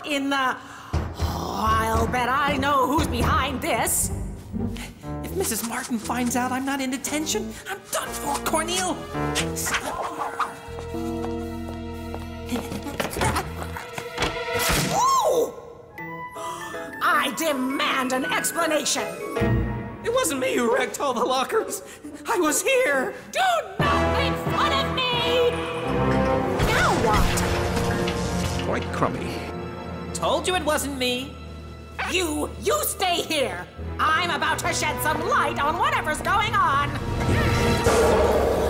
not in the... Oh, I'll bet I know who's behind this. If Mrs. Martin finds out I'm not in detention, I'm done for, Cornel. Ooh! I demand an explanation. It wasn't me who wrecked all the lockers. I was here. Do not make fun of me! Now what? Quite crummy. Told you it wasn't me. You stay here. I'm about to shed some light on whatever's going on.